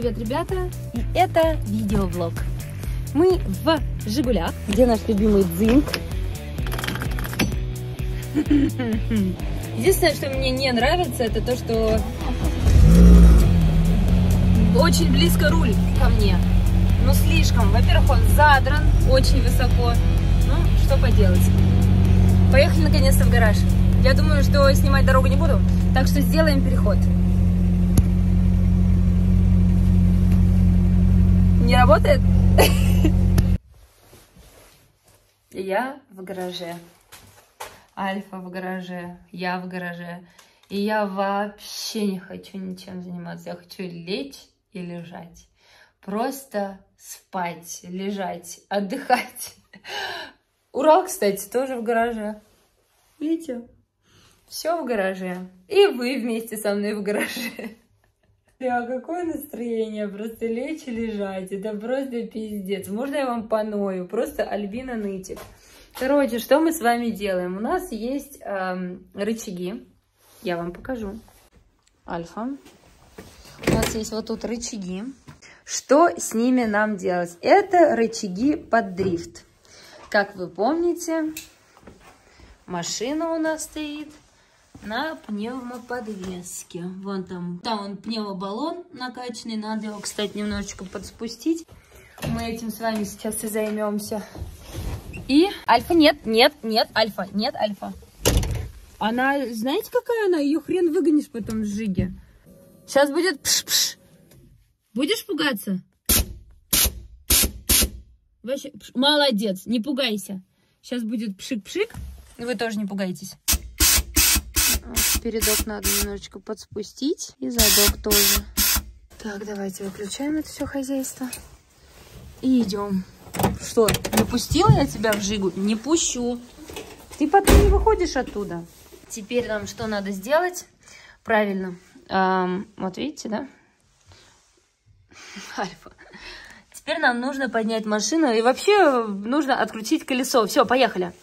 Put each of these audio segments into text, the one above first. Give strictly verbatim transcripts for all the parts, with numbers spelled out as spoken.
привет, ребята! И это видеоблог. Мы в Жигулях, где наш любимый дзинг. Единственное, что мне не нравится, это то, что очень близко руль ко мне. Ну, слишком. Во-первых, он задран очень высоко. Ну, что поделать. Поехали наконец-то в гараж. Я думаю, что снимать дорогу не буду, так что сделаем переход. Не работает? Я в гараже. Альфа в гараже. Я в гараже. И я вообще не хочу ничем заниматься. Я хочу лечь и лежать. Просто спать, лежать, отдыхать. Урал, кстати, тоже в гараже. Видите? Все в гараже. И вы вместе со мной в гараже. А какое настроение, просто лечь и лежать, это просто пиздец. Можно я вам поною? Просто Альбина нытик. Короче, что мы с вами делаем? У нас есть эм, рычаги, я вам покажу. Альфа. У нас есть вот тут рычаги. Что с ними нам делать? Это рычаги под дрифт. Как вы помните, машина у нас стоит на пневмоподвеске. Вон там, там он пневмобаллон накачанный. Надо его, кстати, немножечко подспустить. Мы этим с вами сейчас и займемся. И Альфа, нет, нет, нет, Альфа, нет, Альфа. Она, знаете, какая она? Ее хрен выгонишь потом с Жиги. Сейчас будет пш-пш. Будешь пугаться? Вообще, пш, молодец, не пугайся. Сейчас будет пшик-пшик. И вы тоже не пугайтесь. Передок надо немножечко подспустить. И задок тоже. Так, давайте выключаем это все хозяйство. И идем. Что, не пустила я тебя в Жигу? Не пущу. Ты потом не выходишь оттуда. Теперь нам что надо сделать? Правильно. Эм, вот видите, да? Альфа. Теперь нам нужно поднять машину. И вообще нужно открутить колесо. Все, поехали.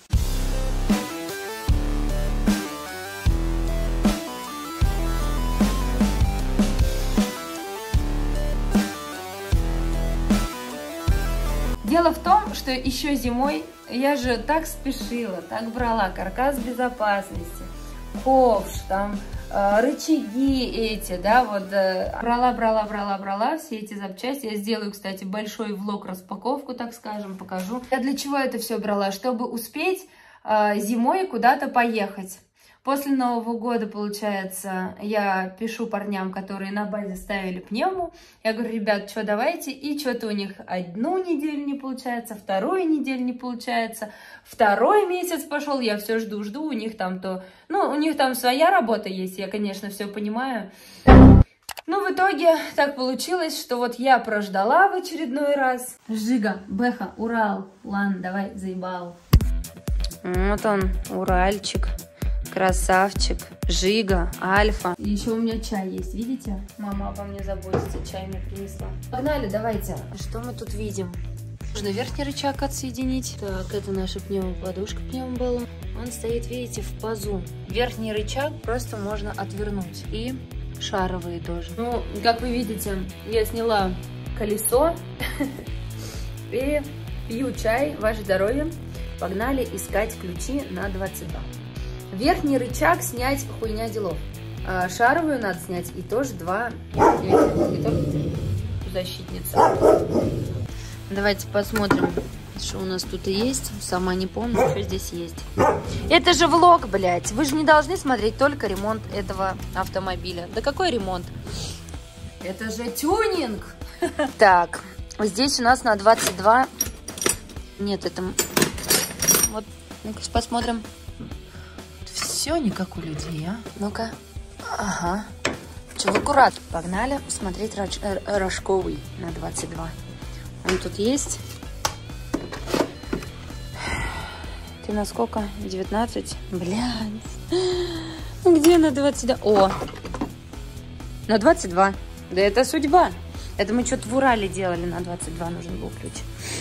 Дело в том, что еще зимой я же так спешила, так брала каркас безопасности, ковш, там э, рычаги эти, да, вот э, брала, брала, брала, брала все эти запчасти. Я сделаю, кстати, большой влог распаковку, так скажем, покажу. Я для чего это все брала? Чтобы успеть э, зимой куда-то поехать. После Нового года, получается, я пишу парням, которые на базе ставили пневму. Я говорю, ребят, что давайте? И что-то у них одну неделю не получается, вторую неделю не получается. Второй месяц пошел, я все жду-жду. У них там то... Ну, у них там своя работа есть, я, конечно, все понимаю. Ну, в итоге так получилось, что вот я прождала в очередной раз. Жига, Бэха, Урал. Ладно, давай, заебал. Вот он, Уральчик. Красавчик, Жига, Альфа. И еще у меня чай есть, видите? Мама обо мне заботится, чай мне принесла. Погнали, давайте. Что мы тут видим? Нужно верхний рычаг отсоединить. Так, это наша пневмоподушка, пневмобаллон. Он стоит, видите, в пазу. Верхний рычаг просто можно отвернуть. И шаровые тоже. Ну, как вы видите, я сняла колесо. И пью чай, ваше здоровье. Погнали искать ключи на двадцать два. Верхний рычаг снять хуйня делов. А шаровую надо снять и тоже два защитница. Давайте посмотрим, что у нас тут есть. Сама не помню, что здесь есть. Это же влог, блядь. Вы же не должны смотреть только ремонт этого автомобиля. Да какой ремонт? Это же тюнинг. Так, здесь у нас на двадцать два. Нет, это... Вот, ну-ка посмотрим. Все не как у людей, а? Ну-ка. Ага. Че, в аккурат. Погнали смотреть рож... рожковый на двадцать два. Он тут есть. Ты на сколько? девятнадцать? Блядь. Где на двадцать два? О! На двадцать два. Да это судьба. Это мы что-то в Урале делали. На двадцать два нужен был ключ.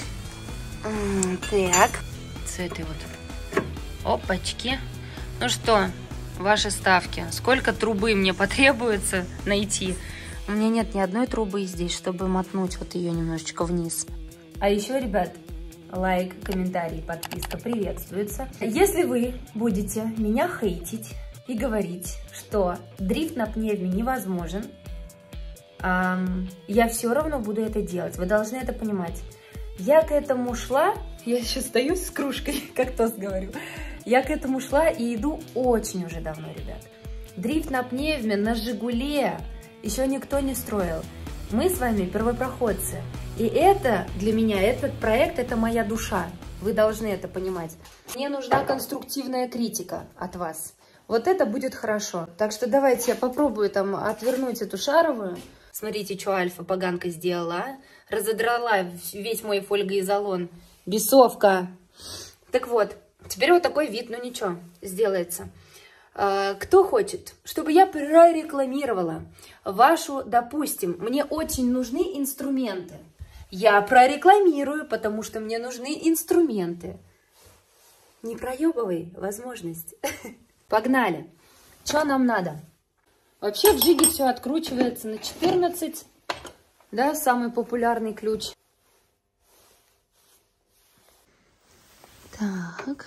Так. С этой вот. Опачки. Ну что, ваши ставки. Сколько трубы мне потребуется найти? У меня нет ни одной трубы здесь, чтобы мотнуть вот ее немножечко вниз. А еще, ребят, лайк, комментарий, подписка приветствуется. Если вы будете меня хейтить и говорить, что дрифт на пневме невозможен, эм, я все равно буду это делать. Вы должны это понимать. Я к этому шла, я еще стою с кружкой, как тост говорю. Я к этому шла и иду очень уже давно, ребят. Дрифт на пневме, на Жигуле еще никто не строил. Мы с вами первопроходцы. И это для меня, этот проект, это моя душа. Вы должны это понимать. Мне нужна конструктивная критика от вас. Вот это будет хорошо. Так что давайте я попробую там отвернуть эту шаровую. Смотрите, что Альфа поганка сделала. Разодрала весь мой фольгоизолон. Бесовка. Так вот, теперь вот такой вид, ну ничего, сделается. Кто хочет, чтобы я прорекламировала вашу, допустим, мне очень нужны инструменты. Я прорекламирую, потому что мне нужны инструменты. Не проебывай возможность. Погнали. Что нам надо? Вообще в Жиге все откручивается на четырнадцать. Да, самый популярный ключ. Так.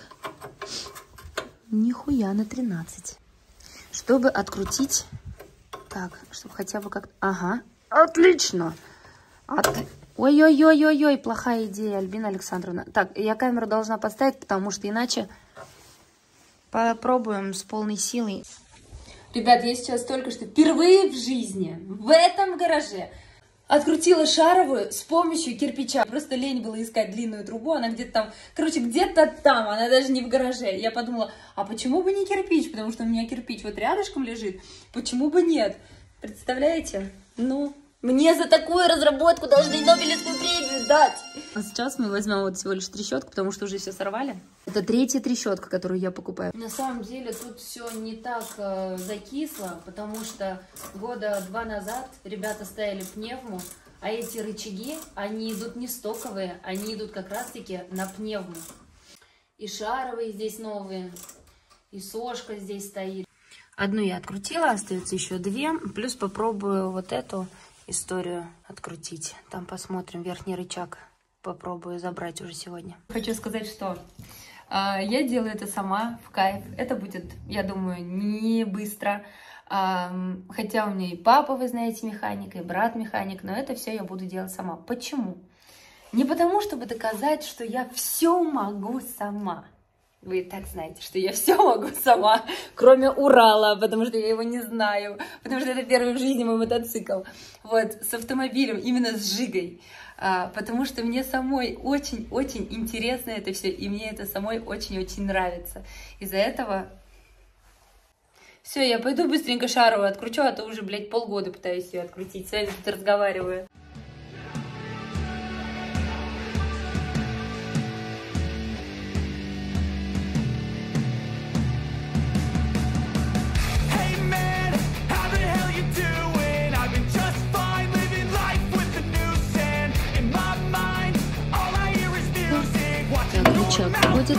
Нихуя на тринадцать. Чтобы открутить... Так, чтобы хотя бы как-то... Ага. Отлично. От... Ой-ой-ой-ой-ой, плохая идея, Альбина Александровна. Так, я камеру должна поставить, потому что иначе... Попробуем с полной силой. Ребят, я сейчас только что впервые в жизни в этом гараже открутила шаровую с помощью кирпича. Просто лень было искать длинную трубу, она где-то там, короче, где-то там, она даже не в гараже. Я подумала, а почему бы не кирпич, потому что у меня кирпич вот рядышком лежит, почему бы нет? Представляете? Ну, мне за такую разработку должны Нобелевскую премию дать. А сейчас мы возьмем вот всего лишь трещотку, потому что уже все сорвали. Это третья трещотка, которую я покупаю. На самом деле тут все не так э, закисло, потому что года два назад ребята ставили пневму, а эти рычаги, они идут не стоковые, они идут как раз-таки на пневму. И шаровые здесь новые, и сошка здесь стоит. Одну я открутила, остается еще две, плюс попробую вот эту историю открутить. Там посмотрим верхний рычаг. Попробую забрать уже сегодня. Хочу сказать, что э, я делаю это сама, в кайф. Это будет, я думаю, не быстро. Э, хотя у меня и папа, вы знаете, механик, и брат механик, но это все я буду делать сама. Почему? Не потому, чтобы доказать, что я все могу сама. Вы и так знаете, что я все могу сама, кроме Урала, потому что я его не знаю, потому что это первый в жизни мой мотоцикл. Вот, с автомобилем, именно с Жигой. А, потому что мне самой очень-очень интересно это все, и мне это самой очень-очень нравится. Из-за этого... Все, я пойду быстренько шаровую откручу, а то уже, блядь, полгода пытаюсь ее открутить, с вами тут разговариваю. Рычаг ходит.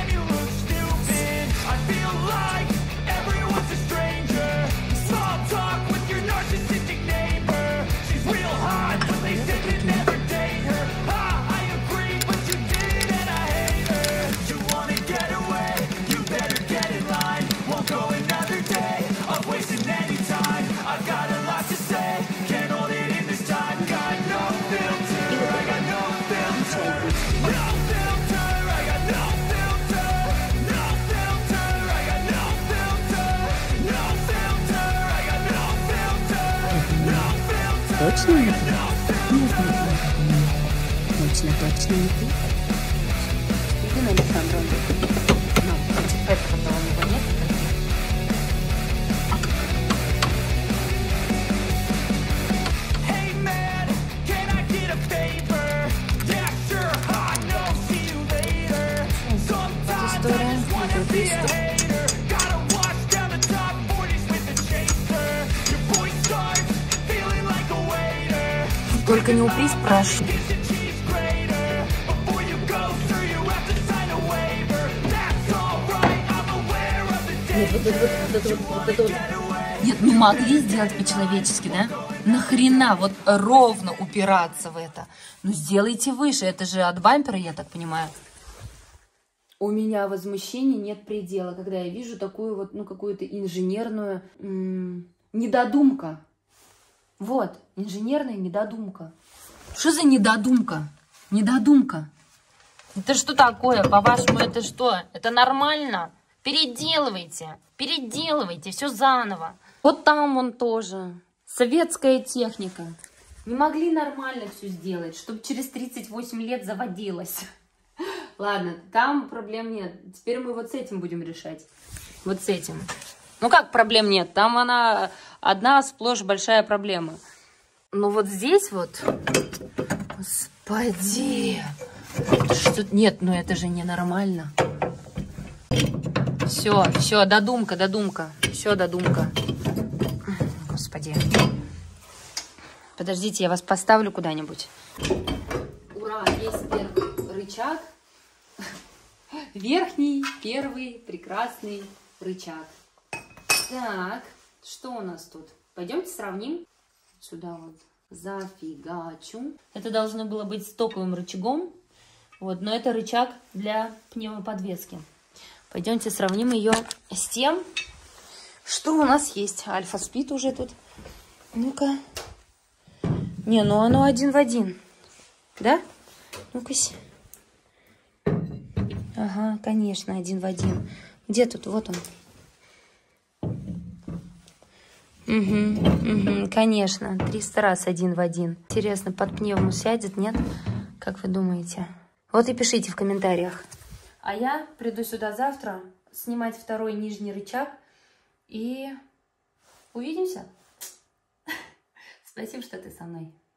Точно не ты? Точно, точно не ты? Ирина Александровна. Ну, против этого у него нет. История, это история. Только не упрись, прошу. Нет, вот это вот, вот это вот, вот это вот. Нет, ну могли сделать по-человечески, да? Нахрена вот ровно упираться в это? Ну, сделайте выше, это же от бампера, я так понимаю. У меня возмущения нет предела, когда я вижу такую вот, ну, какую-то инженерную м- недодумка. Вот, инженерная недодумка. Что за недодумка? Недодумка. Это что такое? По-вашему, это что? Это нормально? Переделывайте, переделывайте, все заново. Вот там он тоже. Советская техника. Не могли нормально все сделать, чтобы через тридцать восемь лет заводилось. Ладно, там проблем нет. Теперь мы вот с этим будем решать. Вот с этим. Ну как проблем нет? Там она одна сплошь большая проблема. Но вот здесь вот... Господи! Что... Нет, ну это же ненормально. Все, все, додумка, додумка. Все, додумка. Господи. Подождите, я вас поставлю куда-нибудь. Ура, есть первый рычаг. Верхний, первый, прекрасный рычаг. Так, что у нас тут? Пойдемте сравним. Сюда вот зафигачу. Это должно было быть стоковым рычагом. Вот, но это рычаг для пневмоподвески. Пойдемте сравним ее с тем, что у нас есть. Альфа-спид уже тут. Ну-ка. Не, ну оно один в один. Да? Ну-ка. Ага, конечно, один в один. Где тут? Вот он. Угу, угу, конечно. триста раз один в один. Интересно, под пневму сядет, нет? Как вы думаете? Вот и пишите в комментариях. А я приду сюда завтра снимать второй нижний рычаг. И увидимся. Спасибо, что ты со мной.